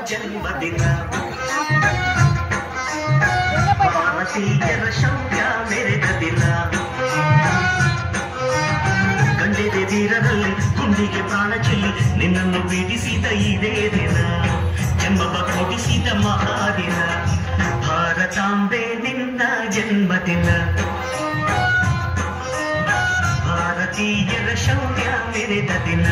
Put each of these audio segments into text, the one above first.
ಜನ್ಮದಿನ ಭಾರತೀಯರ ಶೌರ್ಯ ಮೆರೆದ ದಿನ ಗಂಡೆದೆ ಧೀರರಲ್ಲಿ ಗುಂಡಿಗೆ ಪ್ರಾಣ ಚೆಲ್ಲಿ ನಿನ್ನನ್ನು ಬೀಡಿಸಿದ ಇದೇ ದಿನ ಜನ್ಮವ ಕೊಡಿಸಿದ ಮಹಾದಿನ ಭಾರತಾಂಬೆ ನಿನ್ನ ಜನ್ಮದಿನ ಭಾರತೀಯರ ಶೌರ್ಯ ಮೆರೆದ ದಿನ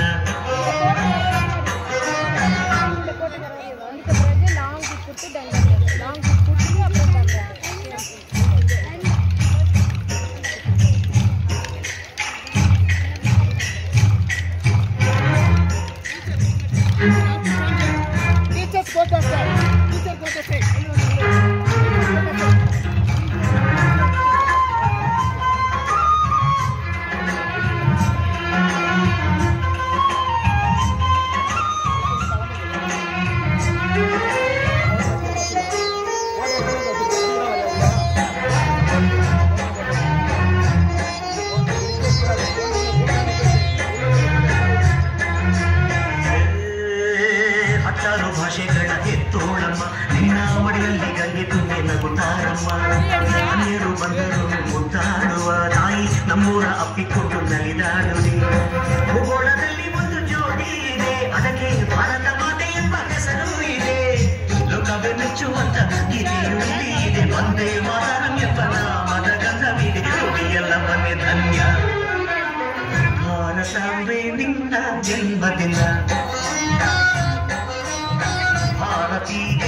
ಭಾಷೆಗಳ ಎತ್ತೋಳಮ್ಮ ನಿನ್ನ ಮಡಿಯಲ್ಲಿ ಗಂಗೆ ತುಂಬೆ ನಗುತ್ತಾರಮ್ಮ ಅನ್ಯರು ಬಂದರು ಮುದ್ದಾಡುವ ತಾಯಿ ನಮ್ಮೂರ ಅಪ್ಪಿಕೊಂಡು ನಲಿದಾಡುವೆ ಭೂಗೋಳದಲ್ಲಿ ಒಂದು ಜೋಡಿ ಇದೆ ಅದಕ್ಕೆ ಭಾರತ ಮಾತೆ ಎಂಬ ಹೆಸರು ಇದೆ ಲೋಕವೇ ಮೆಚ್ಚುವಂತ ಗೀತೆಯು ಇಲ್ಲಿ ಇದೆ ಒಂದೇ ಮಾತರಂ ಎಂಬ ನಾಮದ ಗಂಧವಿದೆ ಎಲ್ಲವನ್ನೇ ಧನ್ಯ ಭಾರತವೇ ನಿನ್ನ ಜನ್ಮದಿನ ಭಾರತೀಯ